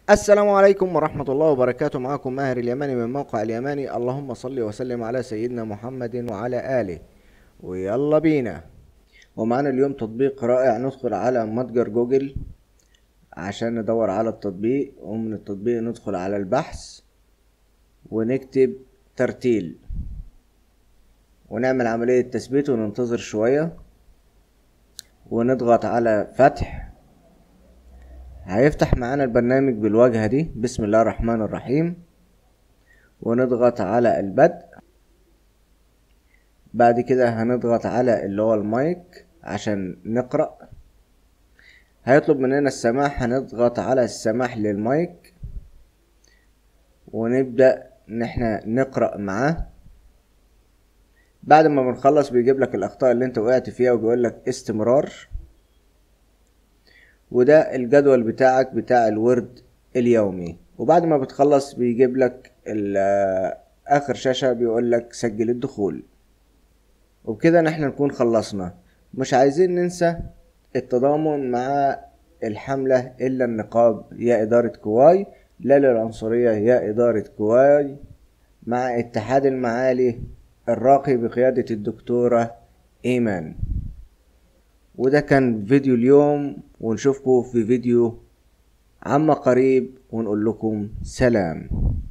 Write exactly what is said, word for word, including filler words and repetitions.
السلام عليكم ورحمة الله وبركاته. معكم ماهر اليماني من موقع اليماني. اللهم صل وسلم على سيدنا محمد وعلى آله. ويلا بينا. ومعنا اليوم تطبيق رائع. ندخل على متجر جوجل عشان ندور على التطبيق، ومن التطبيق ندخل على البحث ونكتب ترتيل ونعمل عملية تثبيت وننتظر شوية ونضغط على فتح. هيفتح معانا البرنامج بالواجهة دي، بسم الله الرحمن الرحيم، ونضغط على البدء. بعد كده هنضغط على اللي هو المايك عشان نقرأ. هيطلب مننا السماح، هنضغط على السماح للمايك ونبدأ ان احنا نقرأ معاه. بعد ما بنخلص بيجيب لك الاخطاء اللي انت وقعت فيها وبيقول لك استمرار. وده الجدول بتاعك بتاع الورد اليومي. وبعد ما بتخلص بيجيب لك اخر شاشة بيقول لك سجل الدخول. وبكده نحن نكون خلصنا. مش عايزين ننسى التضامن مع الحملة إلا النقاب يا إدارة كواي، لا للعنصرية يا إدارة كواي، مع اتحاد المعالي الراقي بقيادة الدكتورة إيمان. وده كان فيديو اليوم، ونشوفكم في فيديو عما قريب ونقول لكم سلام.